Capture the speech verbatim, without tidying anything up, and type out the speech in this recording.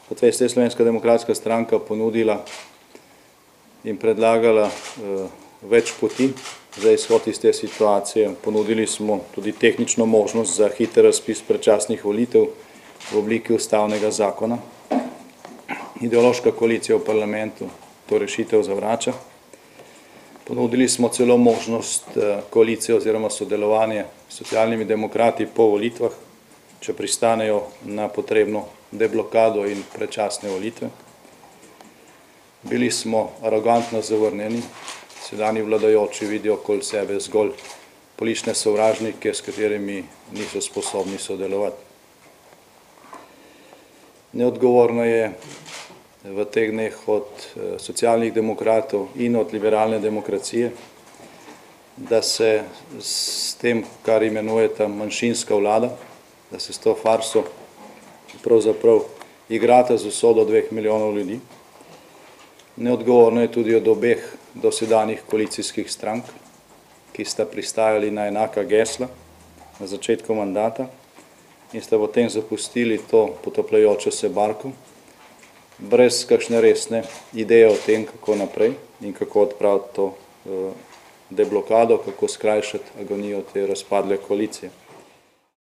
Kot veste, je Slovenska demokratska stranka ponudila in predlagala uh, več poti za izhod iz te situacije. Ponudili smo tudi tehnično možnost za hiter razpis predčasnih volitev v obliki ustavnega zakona. Ideološka koalicija v parlamentu to rešitev zavrača. Ponudili smo celo možnost uh, koalicije oziroma sodelovanje s socialnimi demokrati po volitvah, če pristanejo na potrebno deblokado in predčasne volitve. Bili smo arogantno zavrnjeni, sedanji vladajoči vidijo okoli sebe zgolj politične sovražnike, s katerimi niso sposobni sodelovati. Neodgovorno je v teh dneh od socialnih demokratov in od liberalne demokracije, da se s tem, kar imenujeta manjšinska vlada, da se s to farso pravzaprav igrata z usodo dveh milijonov ljudi. Neodgovorno je tudi od obeh dosedanjih koalicijskih strank, ki sta pristajali na enaka gesla na začetku mandata in sta potem zapustili to potapljajočo se barko, brez kakšne resne ideje o tem, kako naprej in kako odpraviti to deblokado, kako skrajšati agonijo te razpadle koalicije.